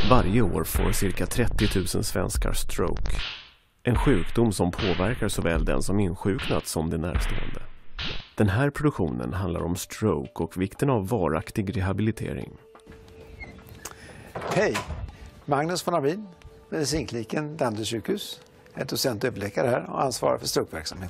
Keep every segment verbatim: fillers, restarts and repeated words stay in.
Varje år får cirka trettio tusen svenskar stroke. En sjukdom som påverkar såväl den som insjuknat som de närstående. Den här produktionen handlar om stroke och vikten av varaktig rehabilitering. Hej! Magnus von Arbin, medicinkliniken Danderyds sjukhus. Jag är docent och överläkare här och ansvarar för strokeverksamheten.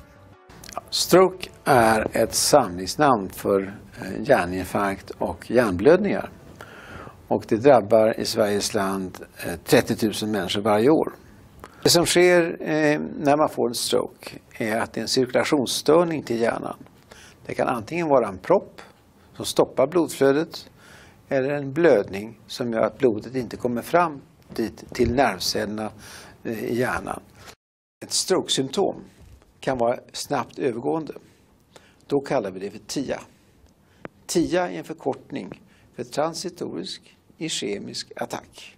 Stroke är ett samlingsnamn för hjärninfarkt och hjärnblödningar. Och det drabbar i Sveriges land trettio tusen människor varje år. Det som sker när man får en stroke är att det är en cirkulationsstörning till hjärnan. Det kan antingen vara en propp som stoppar blodflödet eller en blödning som gör att blodet inte kommer fram dit till nervcellerna i hjärnan. Ett strokesymptom kan vara snabbt övergående. Då kallar vi det för T I A. T I A är en förkortning för transitorisk ischemisk attack.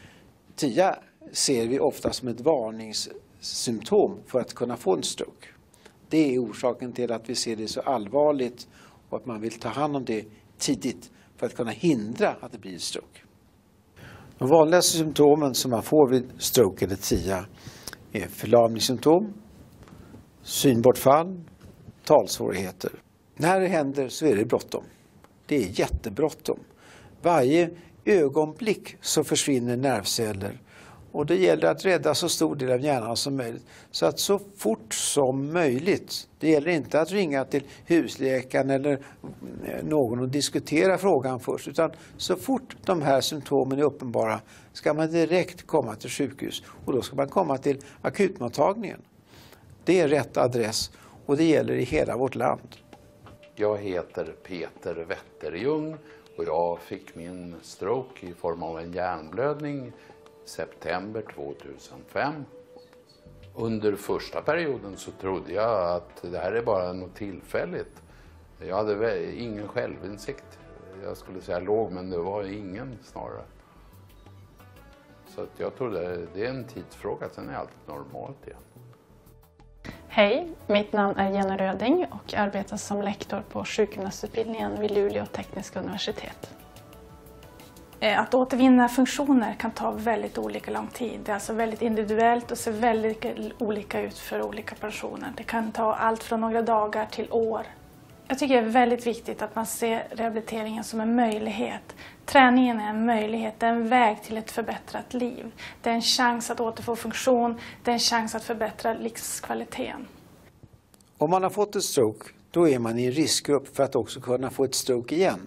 T I A ser vi ofta som ett varningssymptom för att kunna få en stroke. Det är orsaken till att vi ser det så allvarligt och att man vill ta hand om det tidigt för att kunna hindra att det blir stroke. De vanligaste symptomen som man får vid stroke eller T I A är förlamningssymptom, synbortfall, talsvårigheter. När det händer så är det bråttom. Det är jättebråttom. Varje ögonblick så försvinner nervceller och det gäller att rädda så stor del av hjärnan som möjligt. Så att så fort som möjligt, det gäller inte att ringa till husläkaren eller någon och diskutera frågan först, utan så fort de här symptomen är uppenbara ska man direkt komma till sjukhus och då ska man komma till akutmottagningen. Det är rätt adress och det gäller i hela vårt land. Jag heter Peter Wetterjung och jag fick min stroke i form av en hjärnblödning september tvåtusenfem. Under första perioden så trodde jag att det här är bara något tillfälligt. Jag hade ingen självinsikt. Jag skulle säga låg, men det var ingen snarare. Så att jag trodde det är en tidsfråga, sen är allt normalt igen. Hej, mitt namn är Jenny Röding och arbetar som lektor på sjukgymnastutbildningen vid Luleå tekniska universitet. Att återvinna funktioner kan ta väldigt olika lång tid. Det är alltså väldigt individuellt och ser väldigt olika ut för olika personer. Det kan ta allt från några dagar till år. Jag tycker det är väldigt viktigt att man ser rehabiliteringen som en möjlighet. Träningen är en möjlighet, det är en väg till ett förbättrat liv. Det är en chans att återfå funktion, det är en chans att förbättra livskvaliteten. Om man har fått ett stroke, då är man i en riskgrupp för att också kunna få ett stroke igen.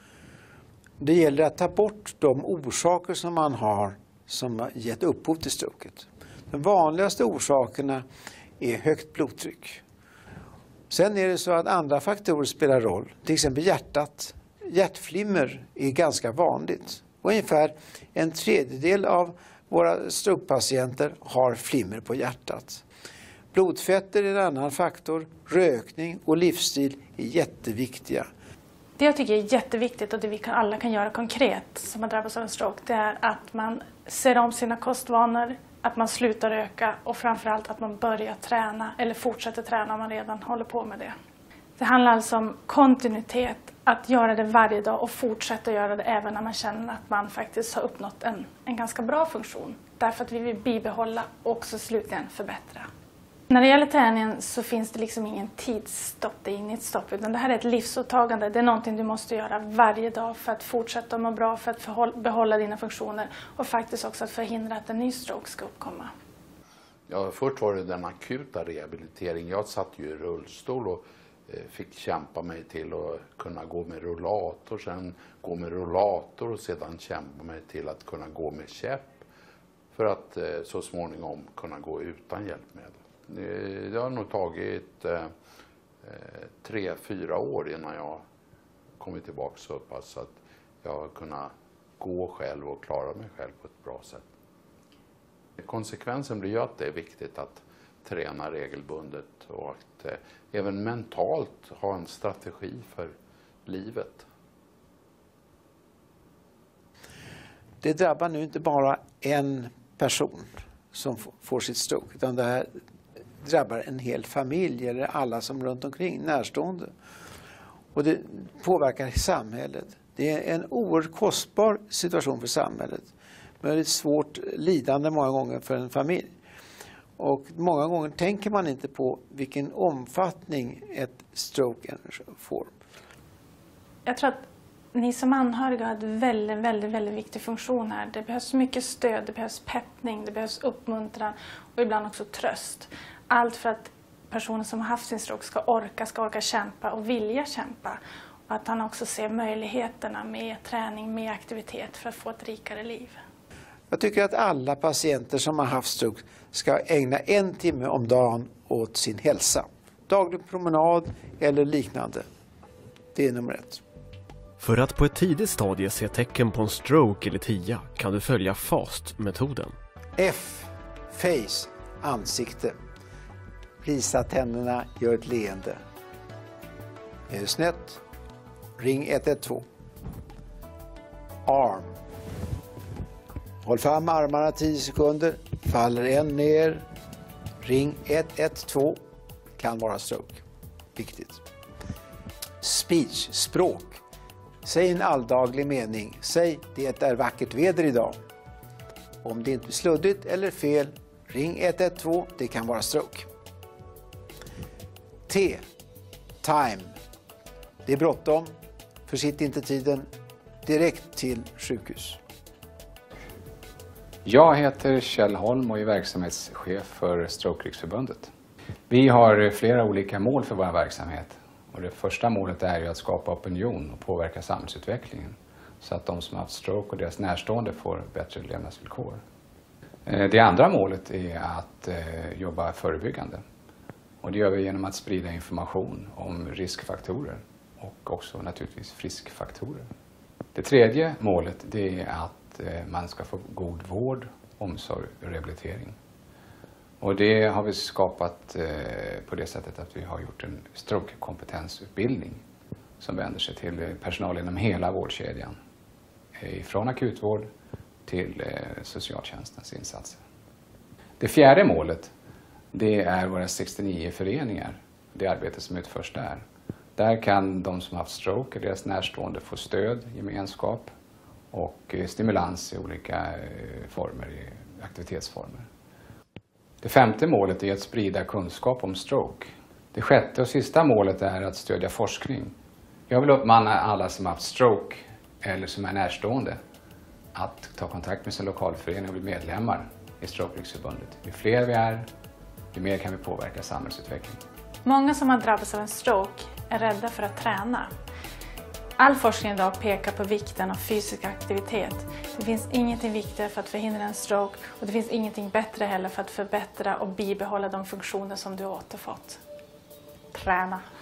Det gäller att ta bort de orsaker som man har som har gett upphov till stroket. De vanligaste orsakerna är högt blodtryck. Sen är det så att andra faktorer spelar roll. Till exempel hjärtat. Hjärtflimmer är ganska vanligt. Och ungefär en tredjedel av våra strokepatienter har flimmer på hjärtat. Blodfetter är en annan faktor. Rökning och livsstil är jätteviktiga. Det jag tycker är jätteviktigt och det vi kan, alla kan göra konkret som har drabbats av en stroke, det är att man ser om sina kostvanor, att man slutar röka och framförallt att man börjar träna eller fortsätter träna om man redan håller på med det. Det handlar alltså om kontinuitet, att göra det varje dag och fortsätta göra det även när man känner att man faktiskt har uppnått en, en ganska bra funktion. Därför att vi vill bibehålla och också slutligen förbättra. När det gäller träningen så finns det liksom ingen tidsstopp, det är inget stopp, utan det här är ett livsåtagande. Det är någonting du måste göra varje dag för att fortsätta må bra, för att behålla dina funktioner och faktiskt också att förhindra att en ny stroke ska uppkomma. Ja, först var det den akuta rehabiliteringen. Jag satt ju i rullstol och fick kämpa mig till att kunna gå med rollator, sen gå med rollator och sedan kämpa mig till att kunna gå med käpp för att så småningom kunna gå utan hjälpmedel. Det har nog tagit eh, tre, fyra år innan jag kommit tillbaka så pass att jag har kunnat gå själv och klara mig själv på ett bra sätt. Konsekvensen blir ju att det är viktigt att träna regelbundet och att eh, även mentalt ha en strategi för livet. Det drabbar nu inte bara en person som får sitt stroke, utan det här drabbar en hel familj eller alla som runt omkring, närstående. Och det påverkar samhället. Det är en oerhört kostbar situation för samhället. väldigt svårt lidande många gånger för en familj. Och många gånger tänker man inte på vilken omfattning ett stroke får. Jag tror att ni som anhöriga har en väldigt, väldigt, väldigt viktig funktion här. Det behövs mycket stöd, det behövs peppning, det behövs uppmuntran och ibland också tröst. Allt för att personen som har haft sin stroke ska orka, ska orka kämpa och vilja kämpa. Och att han också ser möjligheterna med träning, med aktivitet för att få ett rikare liv. Jag tycker att alla patienter som har haft stroke ska ägna en timme om dagen åt sin hälsa. Daglig promenad eller liknande. Det är nummer ett. För att på ett tidigt stadie se tecken på en stroke eller T I A kan du följa FAST-metoden. F. Face. Ansikte. Visa tänderna, gör ett leende. Är det snett? Ring ett ett två. Arm. Håll fram armarna tio sekunder. Faller en ner. Ring ett ett två. Kan vara stroke. Viktigt. Speech. Språk. Säg en alldaglig mening. Säg det är vackert väder idag. Om det inte är sluddigt eller fel, ring ett ett två. Det kan vara stroke. T. Time. Det är bråttom. Försitt inte tiden. Direkt till sjukhus. Jag heter Kjell Holm och är verksamhetschef för Stroke-riksförbundet. Vi har flera olika mål för vår verksamhet. Och det första målet är ju att skapa opinion och påverka samhällsutvecklingen så att de som har haft stroke och deras närstående får bättre levnadsvillkor. Det andra målet är att jobba förebyggande. Och det gör vi genom att sprida information om riskfaktorer och också naturligtvis friskfaktorer. Det tredje målet det är att man ska få god vård, omsorg och rehabilitering. Och det har vi skapat på det sättet att vi har gjort en stroke-kompetensutbildning som vänder sig till personal inom hela vårdkedjan. Från akutvård till socialtjänstens insatser. Det fjärde målet det är våra sextionio föreningar, det arbete som utförs där. Där kan de som har haft stroke och deras närstående få stöd, gemenskap och stimulans i olika former, i aktivitetsformer. Det femte målet är att sprida kunskap om stroke. Det sjätte och sista målet är att stödja forskning. Jag vill uppmana alla som har haft stroke eller som är närstående att ta kontakt med sin lokalförening och bli medlemmar i Stroke-riksförbundet. Ju fler vi är, ju mer kan vi påverka samhällsutvecklingen. Många som har drabbats av en stroke är rädda för att träna. All forskning idag pekar på vikten av fysisk aktivitet. Det finns ingenting viktigare för att förhindra en stroke och det finns ingenting bättre heller för att förbättra och bibehålla de funktioner som du har återfått. Träna!